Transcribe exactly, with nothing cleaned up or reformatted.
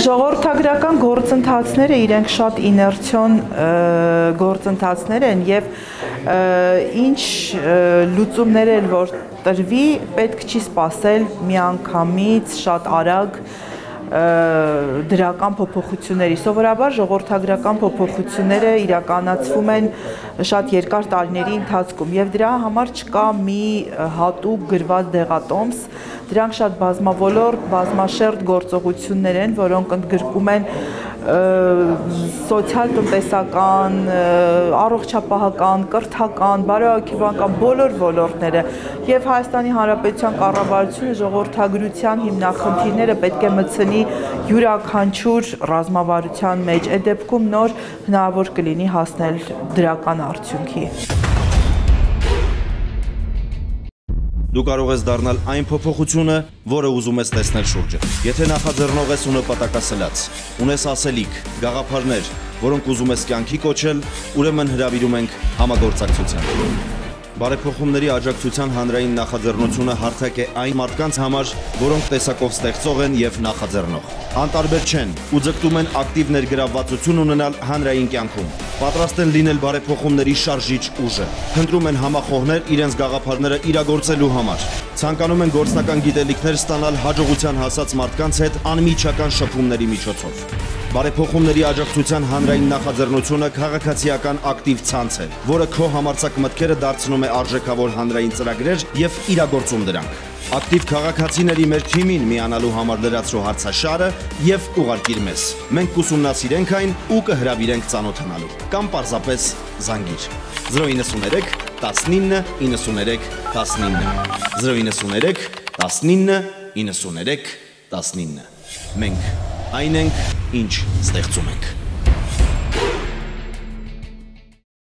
Ժողովրդագրական գործընթացները իրենք շատ իներցիոն գործընթացներ են եւ ինչ լուծումներ էլ որ տրվի, պետք չի սպասել միանգամից շատ արագ դրական փոփոխությունների։ Սովորաբար ժողովրդագրական փոփոխությունները իրականացվում են շատ երկար տարիների ընթացքում եւ դրա համար չկա մի հատուկ գրված դեղատոմս, դրանք շատ բազմավոլոր, բազմաշերտ գործողություններ են, որոնք ընդգրկում են սոցիալ-տնտեսական, առողջապահական, կրթական, բարոյաքիմիական բոլոր ոլորտները եւ Հայաստանի Հանրապետության կառավարությունը ժողովրդագրության հիմնախնդիրները պետք է մտցնի յուրաքանչյուր ռազմավարության մեջ, այդ դեպքում նոր հնարավոր կլինի հասնել դրական արդյունքի։ Դու կարող ես դառնալ այն փոփոխությունը, որը ուզում ես տեսնել շուրջը։ Եթե նախաձեռնող ես ու նպատակասլաց, ունես ասելիք, գաղափարներ, որոնք ուզում ես կյանքի կոչել, ուրեմն հրավիրում ենք համագործակցության։ Բարեփոխումների աջակցության հանրային նախաձեռնությունը հարթակ է այն մարդկանց համար, որոնք տեսակով ստեղծող են եւ նախաձեռնող։ Անտարբեր չեն ու ձգտում են ակտիվ ներգրավվածություն ունենալ հանրային կյանքում։ Պատրաստ են լինել բարեփոխումների շարժիչ ուժը։ Փնտրում են համախոհներ իրենց գաղափարները իրագործելու համար։ Ցանկանում են գործնական գիտելիքներ ստանալ հաջողության հասած մարդկանց հետ անմիջական շփումների միջոցով։ Բարեփոխումների աջակցության հանրային նախաձեռնությունը քաղաքացիական ակտիվ ցանց է, որը քո համարձակ մտքերը դարձնում է արժեքավոր հանրային ծրագրեր եւ իրագործում դրանք։ Ակտիվ քաղաքացիների մեր թիմին միանալու համար լրացրու հարցաշարը եւ ուղարկիր մեզ։ Մենք կուսումնասիրենք այն ու կհրավիրենք ծանոթանալու կամ պարզապես զանգիր։ zero nine three nineteen ninety-three nineteen zero nine three nineteen ninety-three nineteen Մենք այն ենք, ինչ ստեղծում ենք։